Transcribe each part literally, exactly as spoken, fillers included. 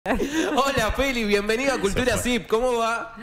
Hola Feli, bienvenido a Cultura S I P, ¿cómo va?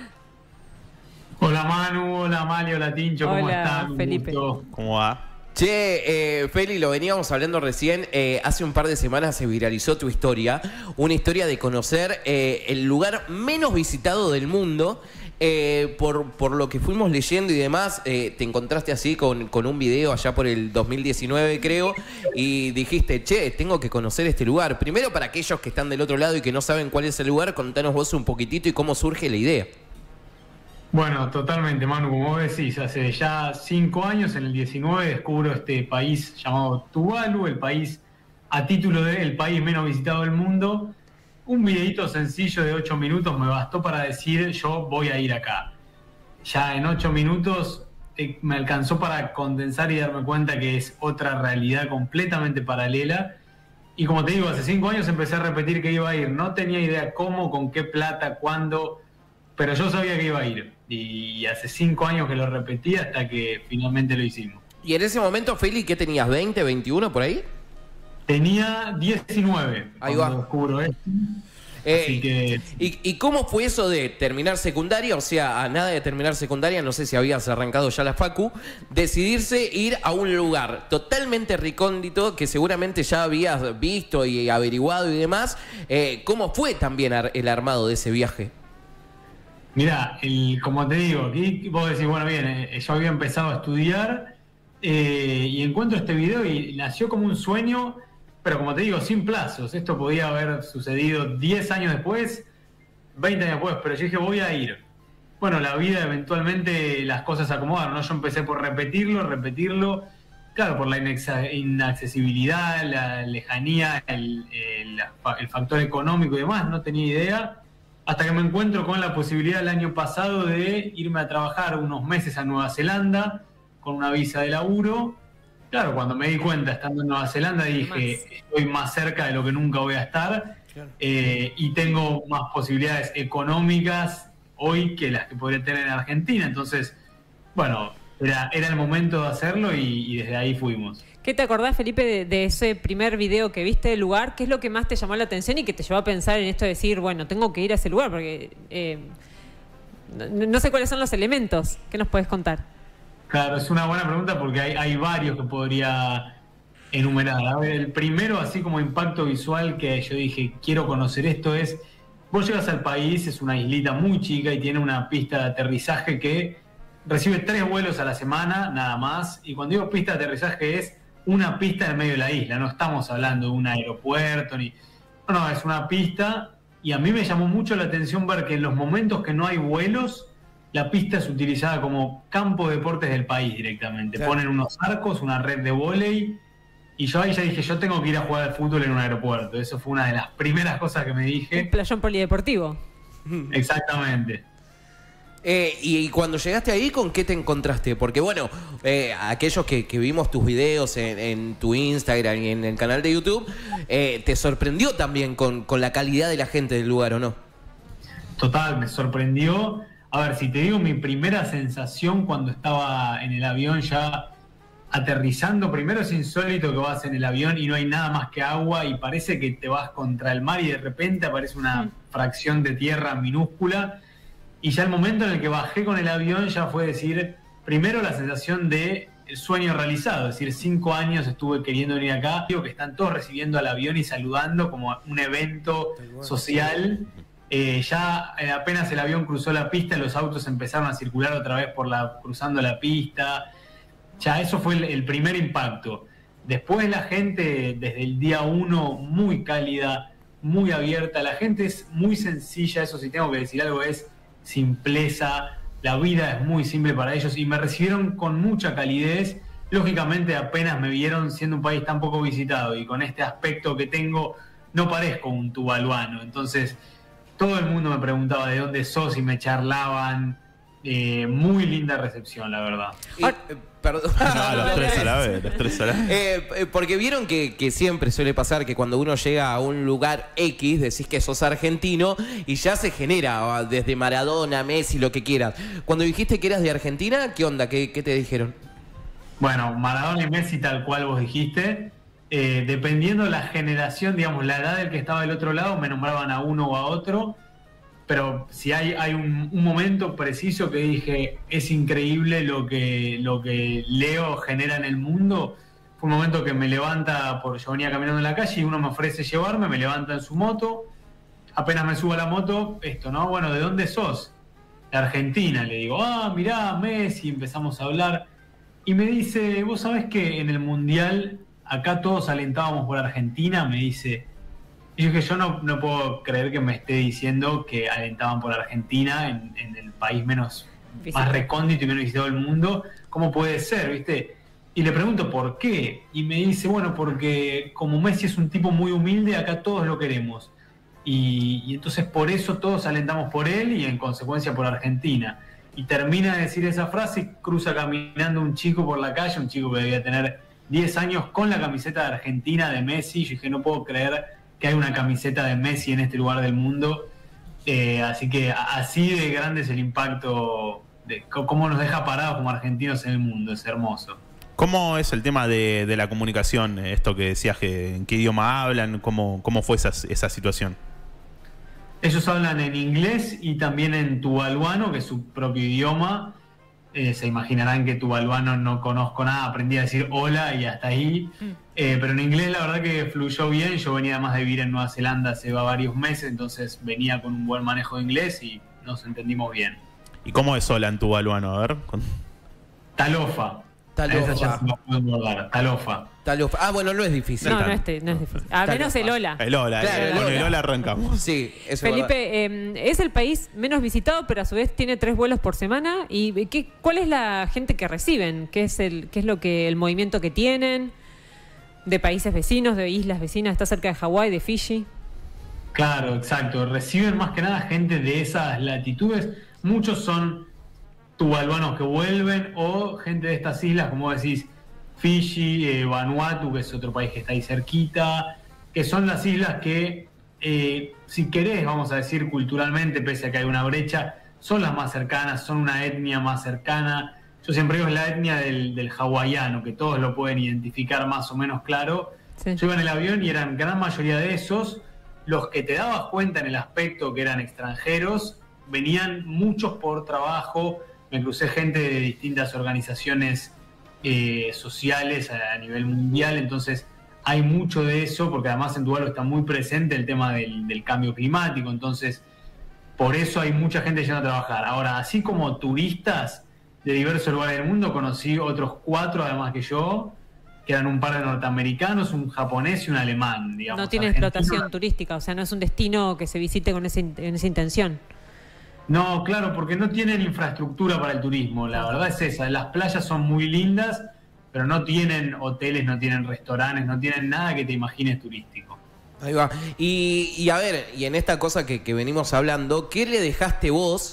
Hola Manu, hola Mali, hola Tincho, ¿cómo Hola, están? Felipe. ¿Cómo va? Che, eh, Feli, lo veníamos hablando recién, eh, hace un par de semanas se viralizó tu historia, una historia de conocer eh, el lugar menos visitado del mundo. Eh, por, por lo que fuimos leyendo y demás, eh, te encontraste así con, con un video allá por el dos mil diecinueve, creo, y dijiste, che, tengo que conocer este lugar. Primero, para aquellos que están del otro lado y que no saben cuál es el lugar, contanos vos un poquitito y cómo surge la idea. Bueno, totalmente, Manu, como vos decís, hace ya cinco años, en el diecinueve, descubro este país llamado Tuvalu, el país a título de el país menos visitado del mundo. Un videito sencillo de ocho minutos me bastó para decir, yo voy a ir acá. Ya en ocho minutos eh, me alcanzó para condensar y darme cuenta que es otra realidad completamente paralela. Y como te digo, hace cinco años empecé a repetir que iba a ir. No tenía idea cómo, con qué plata, cuándo, pero yo sabía que iba a ir. Y hace cinco años que lo repetí hasta que finalmente lo hicimos. Y en ese momento, Feli, ¿qué tenías? ¿veinte, veintiuno por ahí? Tenía diecinueve Ahí cuando va. descubro esto. Eh, Así que... ¿y, ¿Y cómo fue eso de terminar secundaria? O sea, a nada de terminar secundaria, no sé si habías arrancado ya la facu, decidirse ir a un lugar totalmente recóndito que seguramente ya habías visto y averiguado y demás. Eh, ¿Cómo fue también ar el armado de ese viaje? Mirá, el, como te digo, aquí vos decís, bueno, bien, eh, yo había empezado a estudiar eh, y encuentro este video y nació como un sueño, pero como te digo, sin plazos. Esto podía haber sucedido diez años después, veinte años después, pero yo dije, voy a ir. Bueno, la vida eventualmente las cosas se acomodaron, ¿no? Yo empecé por repetirlo, repetirlo, claro, por la inaccesibilidad, la lejanía, el, el, el factor económico y demás, no tenía idea. Hasta que me encuentro con la posibilidad el año pasado de irme a trabajar unos meses a Nueva Zelanda con una visa de laburo. Claro, cuando me di cuenta estando en Nueva Zelanda dije, estoy más cerca de lo que nunca voy a estar, eh, y tengo más posibilidades económicas hoy que las que podría tener en Argentina. Entonces, bueno, era, era el momento de hacerlo y, y desde ahí fuimos. ¿Qué te acordás, Felipe, de, de ese primer video que viste del lugar? ¿Qué es lo que más te llamó la atención y que te llevó a pensar en esto de decir, bueno, tengo que ir a ese lugar? Porque eh, no, no sé cuáles son los elementos. ¿Qué nos puedes contar? Claro, es una buena pregunta porque hay, hay varios que podría enumerar. A ver, el primero, así como impacto visual que yo dije, quiero conocer esto, es, vos llegas al país, es una islita muy chica y tiene una pista de aterrizaje que recibe tres vuelos a la semana, nada más. Y cuando digo pista de aterrizaje es una pista en el medio de la isla, no estamos hablando de un aeropuerto, ni no, no, es una pista. Y a mí me llamó mucho la atención ver que en los momentos que no hay vuelos, la pista es utilizada como campo de deportes del país directamente. Claro. Ponen unos arcos, una red de vóley, y yo ahí ya dije, yo tengo que ir a jugar al fútbol en un aeropuerto. Eso fue una de las primeras cosas que me dije. Un playón polideportivo. Exactamente. Eh, y, y cuando llegaste ahí, ¿con qué te encontraste? Porque bueno, eh, aquellos que, que vimos tus videos en, en tu Instagram y en el canal de YouTube, eh, ¿te sorprendió también con, con la calidad de la gente del lugar o no? Total, me sorprendió. A ver, si te digo mi primera sensación cuando estaba en el avión ya aterrizando, primero es insólito que vas en el avión y no hay nada más que agua y parece que te vas contra el mar y de repente aparece una mm. fracción de tierra minúscula. Y ya el momento en el que bajé con el avión ya fue decir, primero la sensación de el sueño realizado, es decir, cinco años estuve queriendo venir acá, digo que están todos recibiendo al avión y saludando como un evento social. Eh, ya eh, apenas el avión cruzó la pista, los autos empezaron a circular otra vez por la, cruzando la pista. Ya eso fue el, el primer impacto. Después la gente desde el día uno muy cálida, muy abierta, la gente es muy sencilla, eso sí tengo que decir algo, es simpleza, la vida es muy simple para ellos y me recibieron con mucha calidez. Lógicamente apenas me vieron siendo un país tan poco visitado y con este aspecto que tengo no parezco un tuvaluano, entonces todo el mundo me preguntaba de dónde sos y me charlaban. Eh, muy linda recepción, la verdad. Y, eh, perdón. No, los tres a la vez, los tres a la vez. Eh, eh, porque vieron que, que siempre suele pasar que cuando uno llega a un lugar X, decís que sos argentino y ya se genera desde Maradona, Messi, lo que quieras. Cuando dijiste que eras de Argentina, ¿qué onda? ¿Qué, qué te dijeron? Bueno, Maradona y Messi tal cual vos dijiste. eh, dependiendo de la generación, digamos, la edad del que estaba del otro lado, me nombraban a uno o a otro. Pero si hay, hay un, un momento preciso que dije, es increíble lo que, lo que Leo genera en el mundo, fue un momento que me levanta, por yo venía caminando en la calle y uno me ofrece llevarme, me levanta en su moto, apenas me subo a la moto, esto, ¿no? Bueno, ¿de dónde sos? De Argentina. Le digo, ah, mirá, Messi, empezamos a hablar. Y me dice, vos sabés que en el Mundial, acá todos alentábamos por Argentina, me dice... Y yo dije, yo no, no puedo creer que me esté diciendo que alentaban por Argentina en, en el país menos más recóndito y menos visitado del mundo. ¿Cómo puede ser, viste? Y le pregunto por qué. Y me dice, bueno, porque como Messi es un tipo muy humilde, acá todos lo queremos. Y, y entonces por eso todos alentamos por él y en consecuencia por Argentina. Y termina de decir esa frase y cruza caminando un chico por la calle, un chico que debía tener diez años con la camiseta de Argentina de Messi. Yo dije, no puedo creer que hay una camiseta de Messi en este lugar del mundo. Eh, así que así de grande es el impacto de cómo nos deja parados como argentinos en el mundo. Es hermoso. ¿Cómo es el tema de, de la comunicación? Esto que decías, que, ¿en qué idioma hablan? ¿Cómo, cómo fue esa, esa situación? Ellos hablan en inglés y también en tuvaluano, que es su propio idioma. Eh, se imaginarán que tuvaluano no conozco nada, aprendí a decir hola y hasta ahí. Mm. Eh, pero en inglés la verdad que fluyó bien. Yo venía además de vivir en Nueva Zelanda hace varios meses, entonces venía con un buen manejo de inglés y nos entendimos bien. ¿Y cómo es hola en tuvaluano? A ver. Talofa. Talofa. Esa ya se me puede acordar. Talofa. Talofa. Ah, bueno, no es difícil. No, no es, no es difícil. A menos el hola. El hola. Claro, el, el con hola. el hola arrancamos. Sí, eso Felipe, eh, es el país menos visitado, pero a su vez tiene tres vuelos por semana. ¿Y qué, cuál es la gente que reciben? ¿Qué es el, qué es lo que el movimiento que tienen? ¿De países vecinos, de islas vecinas? ¿Está cerca de Hawái, de Fiji? Claro, exacto. Reciben más que nada gente de esas latitudes. Muchos son tuvaluanos que vuelven o gente de estas islas, como decís, Fiji, eh, Vanuatu, que es otro país que está ahí cerquita, que son las islas que, eh, si querés, vamos a decir culturalmente, pese a que hay una brecha, son las más cercanas, son una etnia más cercana. Yo siempre digo, es la etnia del, del hawaiano, que todos lo pueden identificar más o menos claro. Sí. Yo iba en el avión y eran gran mayoría de esos, los que te dabas cuenta en el aspecto que eran extranjeros, venían muchos por trabajo. Me crucé gente de distintas organizaciones eh, sociales a, a nivel mundial, entonces hay mucho de eso, porque además en Tuvalu está muy presente el tema del, del cambio climático, entonces por eso hay mucha gente yendo a trabajar. Ahora, así como turistas de diversos lugares del mundo, conocí otros cuatro además que yo, que eran un par de norteamericanos, un japonés y un alemán, digamos. No tiene Argentina. explotación turística, o sea, no es un destino que se visite con ese, en esa intención. No, claro, porque no tienen infraestructura para el turismo, la verdad es esa. Las playas son muy lindas, pero no tienen hoteles, no tienen restaurantes, no tienen nada que te imagines turístico. Ahí va. Y, y a ver, y en esta cosa que, que venimos hablando, ¿qué le dejaste vos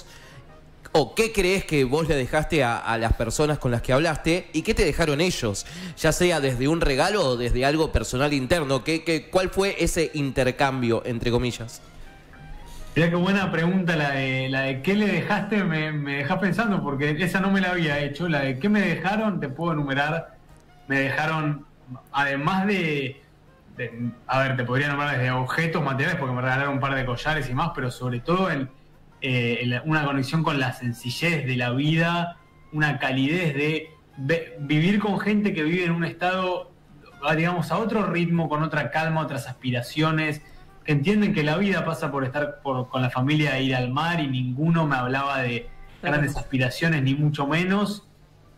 o qué crees que vos le dejaste a, a las personas con las que hablaste y qué te dejaron ellos? Ya sea desde un regalo o desde algo personal interno. ¿Qué, qué, ¿Cuál fue ese intercambio, entre comillas? Mirá qué buena pregunta la de, la de qué le dejaste, me, me dejás pensando, porque esa no me la había hecho. La de qué me dejaron, te puedo enumerar. Me dejaron, además de, de a ver, te podría nombrar desde objetos materiales, porque me regalaron un par de collares y más, pero sobre todo en, eh, en una conexión con la sencillez de la vida, una calidez de ve, vivir con gente que vive en un estado, digamos, a otro ritmo, con otra calma, otras aspiraciones, que entienden que la vida pasa por estar por, con la familia e ir al mar, y ninguno me hablaba de grandes aspiraciones, ni mucho menos.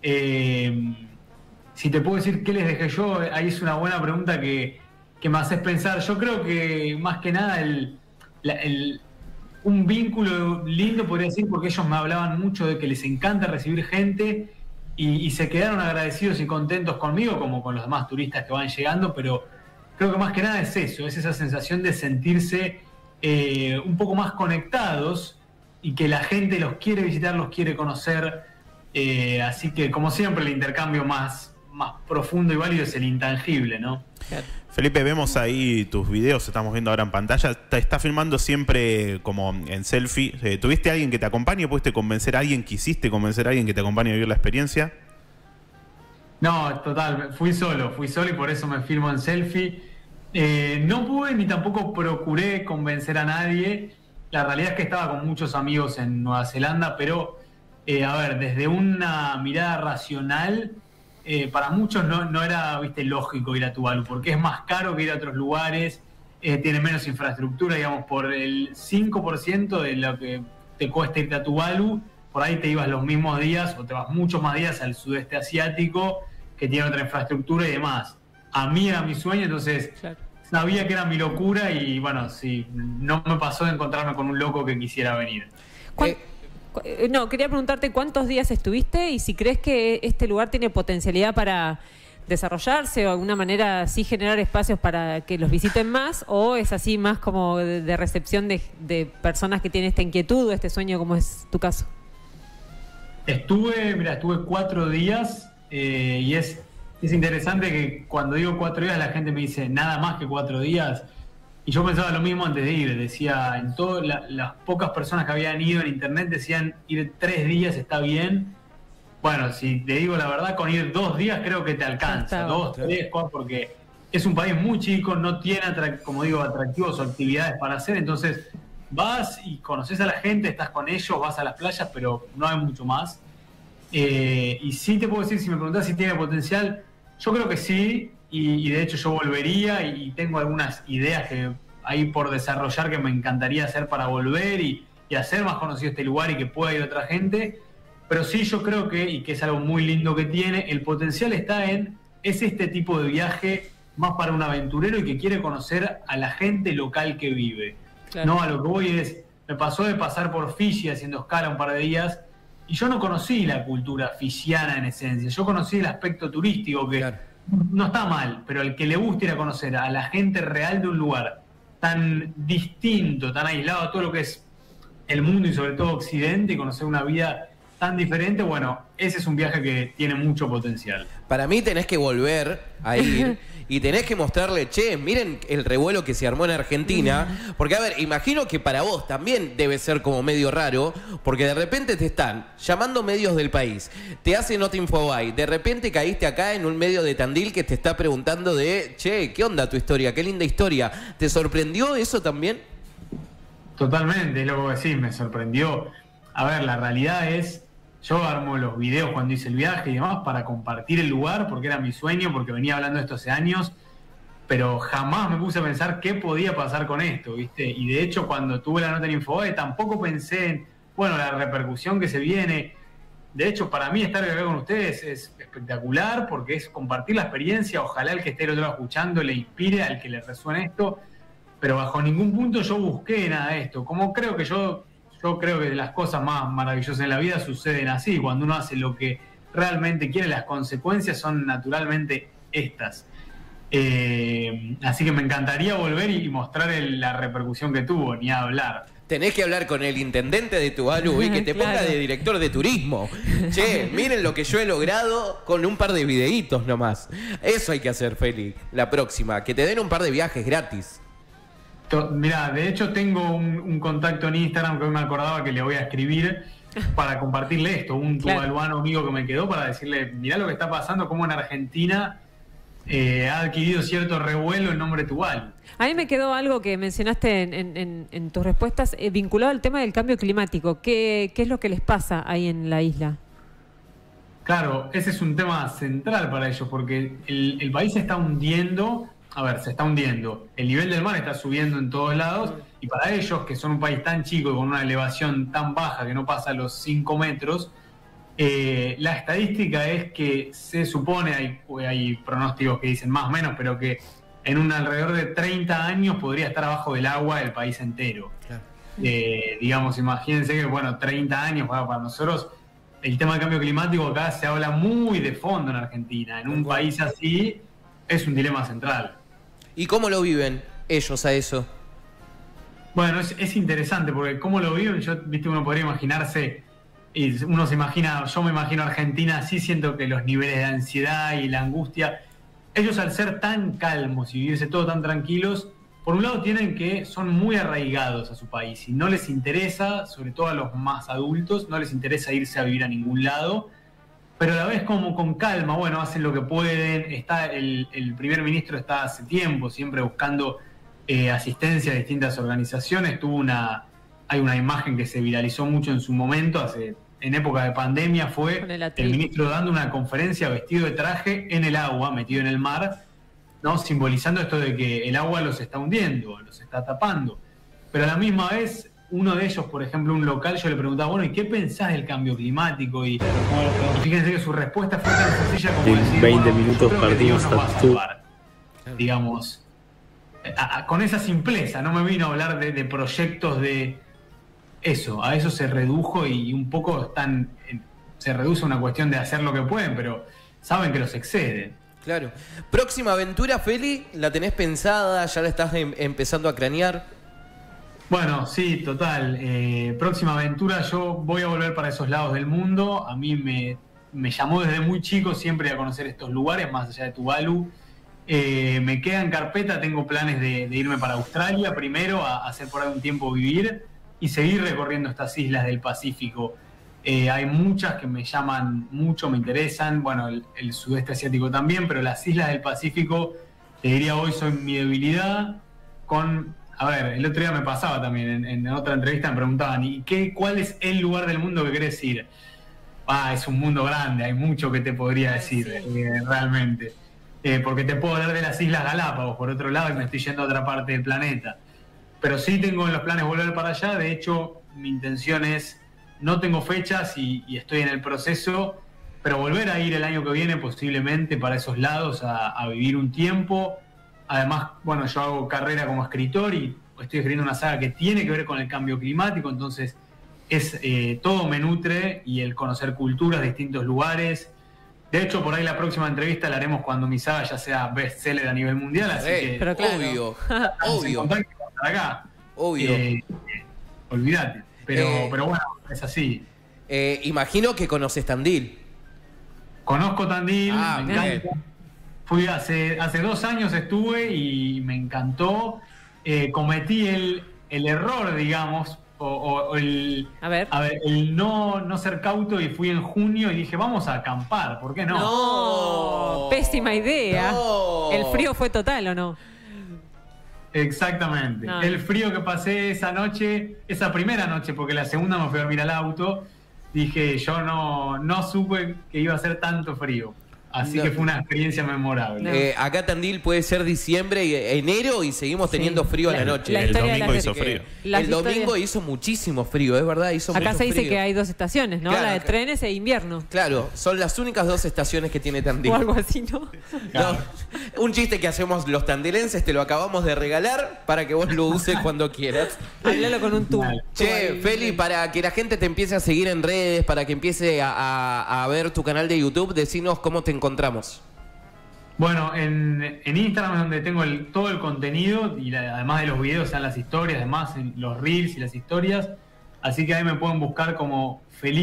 Eh, si te puedo decir qué les dejé yo, ahí es una buena pregunta que, que me haces pensar. Yo creo que más que nada el, la, el, un vínculo lindo, podría decir, porque ellos me hablaban mucho de que les encanta recibir gente y, y se quedaron agradecidos y contentos conmigo, como con los demás turistas que van llegando, pero creo que más que nada es eso, es esa sensación de sentirse eh, un poco más conectados y que la gente los quiere visitar, los quiere conocer. Eh, así que, como siempre, el intercambio más, más profundo y válido es el intangible, ¿no? Felipe, vemos ahí tus videos, estamos viendo ahora en pantalla. Te está filmando siempre como en selfie. Eh, ¿Tuviste a alguien que te acompañe? ¿Pudiste convencer a alguien? ¿Quisiste convencer a alguien que te acompañe a vivir la experiencia? No, total, fui solo, fui solo y por eso me filmo en selfie. Eh, no pude ni tampoco procuré convencer a nadie. La realidad es que estaba con muchos amigos en Nueva Zelanda, pero, eh, a ver, desde una mirada racional, eh, para muchos no, no era, viste, lógico ir a Tuvalu, porque es más caro que ir a otros lugares, eh, tiene menos infraestructura, digamos, por el cinco por ciento de lo que te cuesta irte a Tuvalu, por ahí te ibas los mismos días o te vas muchos más días al sudeste asiático, que tiene otra infraestructura y demás. A mí era mi sueño, entonces claro. Sabía que era mi locura y bueno, sí, no me pasó de encontrarme con un loco que quisiera venir. Eh, no, quería preguntarte cuántos días estuviste y si crees que este lugar tiene potencialidad para desarrollarse o de alguna manera sí generar espacios para que los visiten más, o es así más como de, de recepción de, de personas que tienen esta inquietud o este sueño, como es tu caso. Estuve, mira, estuve cuatro días eh, y es, es interesante que cuando digo cuatro días la gente me dice nada más que cuatro días y yo pensaba lo mismo antes de ir, decía, en todas la, las pocas personas que habían ido en internet decían ir tres días está bien. Bueno, si te digo la verdad, con ir dos días creo que te alcanza, dos, tres, cuatro, porque es un país muy chico, no tiene, como digo, atractivos o actividades para hacer, entonces vas y conoces a la gente, estás con ellos, vas a las playas, pero no hay mucho más. Eh, y sí te puedo decir, si me preguntás si tiene potencial, yo creo que sí, y, y de hecho yo volvería y, y tengo algunas ideas que hay por desarrollar que me encantaría hacer para volver y, y hacer más conocido este lugar y que pueda ir otra gente. Pero sí yo creo que, y que es algo muy lindo que tiene, el potencial está en, es este tipo de viaje más para un aventurero y que quiere conocer a la gente local que vive. Claro. No, a lo que voy es, me pasó de pasar por Fiji haciendo escala un par de días y yo no conocí la cultura fijiana en esencia, yo conocí el aspecto turístico que claro. no está mal, pero al que le gusta ir a conocer a la gente real de un lugar tan distinto, tan aislado a todo lo que es el mundo y sobre todo Occidente y conocer una vida tan diferente, bueno, ese es un viaje que tiene mucho potencial. Para mí tenés que volver a ir y tenés que mostrarle, che, miren el revuelo que se armó en Argentina, porque a ver, imagino que para vos también debe ser como medio raro, porque de repente te están llamando medios del país, te hacen nota Infobae, de repente caíste acá en un medio de Tandil que te está preguntando de, che, ¿qué onda tu historia? Qué linda historia. ¿Te sorprendió eso también? Totalmente, es lo que decís, me sorprendió. A ver, la realidad es, yo armo los videos cuando hice el viaje y demás para compartir el lugar, porque era mi sueño, porque venía hablando de esto hace años, pero jamás me puse a pensar qué podía pasar con esto, ¿viste? Y de hecho, cuando tuve la nota en Infobae, tampoco pensé en, bueno, la repercusión que se viene. De hecho, para mí estar acá con ustedes es espectacular, porque es compartir la experiencia, ojalá el que esté el otro lado escuchando le inspire al que le resuene esto, pero bajo ningún punto yo busqué nada de esto, como creo que yo... Yo creo que las cosas más maravillosas en la vida suceden así, cuando uno hace lo que realmente quiere, las consecuencias son naturalmente estas. Eh, así que me encantaría volver y mostrar el, la repercusión que tuvo, ni a hablar. Tenés que hablar con el intendente de Tuvalu y que te claro. ponga de director de turismo. Che, miren lo que yo he logrado con un par de videitos nomás. Eso hay que hacer, Feli, la próxima, que te den un par de viajes gratis. Mirá, de hecho tengo un, un contacto en Instagram que hoy me acordaba que le voy a escribir para compartirle esto, un claro. tuvaluano amigo que me quedó para decirle, mirá lo que está pasando, cómo en Argentina eh, ha adquirido cierto revuelo el nombre Tuvalu. A mí me quedó algo que mencionaste en, en, en, en tus respuestas eh, vinculado al tema del cambio climático. ¿Qué, ¿Qué es lo que les pasa ahí en la isla? Claro, ese es un tema central para ellos, porque el, el país se está hundiendo. A ver, se está hundiendo. El nivel del mar está subiendo en todos lados y para ellos, que son un país tan chico y con una elevación tan baja que no pasa los cinco metros, eh, la estadística es que se supone, hay, hay pronósticos que dicen más o menos, pero que en un alrededor de treinta años podría estar abajo del agua el país entero. Claro. Eh, digamos, imagínense que, bueno, treinta años para, para nosotros, el tema del cambio climático acá se habla muy de fondo en Argentina. En un país así es un dilema central. ¿Y cómo lo viven ellos a eso? Bueno, es, es interesante porque cómo lo viven, yo, viste, uno podría imaginarse, y uno se imagina, yo me imagino Argentina, sí siento que los niveles de ansiedad y la angustia, ellos al ser tan calmos y vivirse todo tan tranquilos, por un lado tienen que son muy arraigados a su país y no les interesa, sobre todo a los más adultos, no les interesa irse a vivir a ningún lado. pero a la vez como con calma, bueno, hacen lo que pueden. Está el, el primer ministro está hace tiempo siempre buscando eh, asistencia a distintas organizaciones. Tuvo una, hay una imagen que se viralizó mucho en su momento, hace, en época de pandemia, fue Con el el, atril. ministro dando una conferencia vestido de traje en el agua, metido en el mar, ¿no? Simbolizando esto de que el agua los está hundiendo, los está tapando. Pero a la misma vez, uno de ellos, por ejemplo, un local, yo le preguntaba, bueno, ¿y qué pensás del cambio climático? Y, y fíjense que su respuesta fue tan sencilla como En decir, veinte bueno, minutos yo creo que perdimos Dios nos va a a tu- salvar, digamos, a- a- con esa simpleza. No me vino a hablar de, de proyectos de eso, a eso se redujo y un poco están, en- se reduce a una cuestión de hacer lo que pueden, pero saben que los exceden. Claro. Próxima aventura, Feli, ¿la tenés pensada? ¿Ya la estás em- empezando a cranear? Bueno, sí, total. Eh, próxima aventura, yo voy a volver para esos lados del mundo. A mí me, me llamó desde muy chico siempre a conocer estos lugares, más allá de Tuvalu. Eh, me queda en carpeta, tengo planes de, de irme para Australia primero, a, a hacer por ahí un tiempo vivir y seguir recorriendo estas islas del Pacífico. Eh, hay muchas que me llaman mucho, me interesan. Bueno, el, el sudeste asiático también, pero las islas del Pacífico, te diría hoy, son mi debilidad. Con, a ver, el otro día me pasaba también, en, en otra entrevista me preguntaban, ¿y qué, cuál es el lugar del mundo que querés ir? Ah, es un mundo grande, hay mucho que te podría decir, Sí. eh, realmente. Eh, porque te puedo hablar de las Islas Galápagos, por otro lado, y me estoy yendo a otra parte del planeta. Pero sí tengo en los planes volver para allá. De hecho, mi intención es, no tengo fechas y, y estoy en el proceso, pero volver a ir el año que viene posiblemente para esos lados a, a vivir un tiempo. Además, bueno, yo hago carrera como escritor y estoy escribiendo una saga que tiene que ver con el cambio climático, entonces es eh, todo me nutre, y el conocer culturas de distintos lugares. De hecho, por ahí la próxima entrevista la haremos cuando mi saga ya sea bestseller a nivel mundial, así Eh, que pero claro. Obvio, estamos en obvio, contacto para acá. obvio. Eh, olvídate. Pero, Eh. pero bueno, es así. Eh, imagino que conoces Tandil. Conozco Tandil, Ah, me bien. encanta. Fui hace, hace dos años estuve y me encantó. Eh, cometí el, el error, digamos, o, o- o el, A ver. a ver, el no, no ser cauto, y fui en junio y dije, vamos a acampar, ¿por qué no? No, pésima idea. No. ¿El frío fue total o no? Exactamente. No. El frío que pasé esa noche, esa primera noche, porque la segunda me fui a dormir al auto, dije, yo no, no supe que iba a ser tanto frío. Así No. que fue una experiencia memorable. No. Eh, acá Tandil puede ser diciembre y enero y seguimos teniendo Sí. frío a la La- noche. la El historia de domingo las- hizo Así que frío. Las El domingo historias- hizo muchísimo frío, es verdad, hizo Acá mucho se dice frío. que hay dos estaciones, ¿no? Claro, La de acá- trenes e invierno. Claro, son las únicas dos estaciones que tiene Tandil. O algo así, ¿no? No, un chiste que hacemos los tandilenses, te lo acabamos de regalar para que vos lo uses cuando quieras. Hablalo con un tú. Dale. Che, Feli, para que la gente te empiece a seguir en redes, para que empiece a, a- a ver tu canal de YouTube, decinos cómo te encontramos. Bueno, en, en Instagram es donde tengo el- todo el contenido, y la- además de los videos están las historias, además en los reels y las historias. Así que ahí me pueden buscar como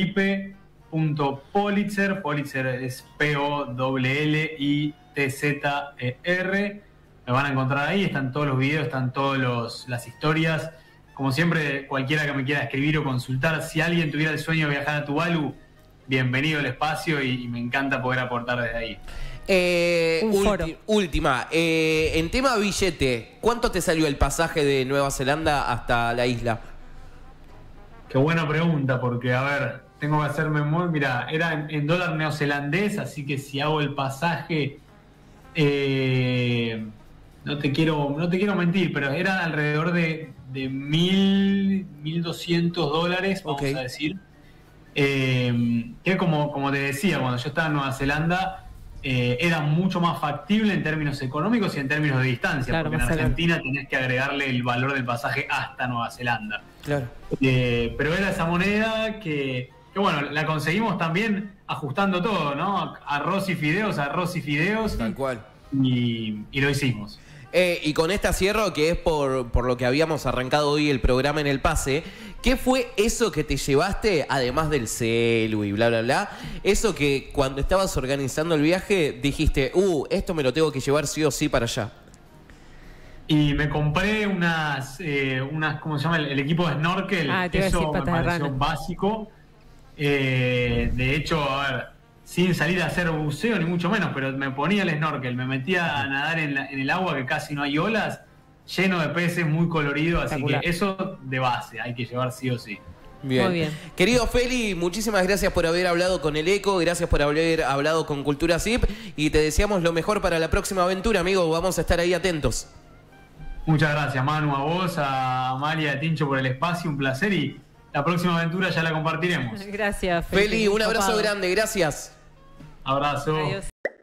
felipe.politzer. Politzer es P O L L I T Z E R. Me van a encontrar ahí, están todos los videos, están todas las historias. Como siempre, cualquiera que me quiera escribir o consultar, si alguien tuviera el sueño de viajar a Tuvalu, bienvenido al espacio, y, y me encanta poder aportar desde ahí. Eh, Un ulti- foro. Última, eh, en tema billete, ¿cuánto te salió el pasaje de Nueva Zelanda hasta la isla? Qué buena pregunta, porque a ver, tengo que hacerme muy. Mira, era en, en dólar neozelandés, así que si hago el pasaje, eh, no te quiero, no te quiero mentir, pero eran alrededor de, de mil, mil doscientos dólares, vamos Ok. a decir. Eh, que como, como te decía, cuando yo estaba en Nueva Zelanda, eh, era mucho más factible en términos económicos y en términos de distancia, Claro, porque en más cerca. Argentina tenés que agregarle el valor del pasaje hasta Nueva Zelanda. Claro. Eh, pero era esa moneda que, que, bueno, la conseguimos también ajustando todo, ¿no? Arroz y fideos, arroz y fideos, Tal cual. y, y lo hicimos. Eh, y con esta cierro, que es por, por lo que habíamos arrancado hoy el programa en el pase, ¿qué fue eso que te llevaste, además del celu y bla, bla, bla? Eso que cuando estabas organizando el viaje dijiste, uh, esto me lo tengo que llevar sí o sí para allá. Y me compré unas, eh, unas ¿cómo se llama? El, el equipo de snorkel. Ah, te iba a Eso decir me patas de pareció rana. básico. Eh, de hecho, a ver, sin salir a hacer buceo ni mucho menos, pero me ponía el snorkel, me metía a nadar en, la, en el agua que casi no hay olas, lleno de peces, muy colorido, así que eso de base hay que llevar sí o sí. Bien. Muy bien. Querido Feli, muchísimas gracias por haber hablado con el Eco, gracias por haber hablado con Cultura Z I P y te deseamos lo mejor para la próxima aventura, amigo. Vamos a estar ahí atentos. Muchas gracias, Manu, a vos, a Amalia, a Tincho por el espacio, un placer y la próxima aventura ya la compartiremos. Gracias, Feli, un abrazo grande, gracias. Abrazo. Adiós.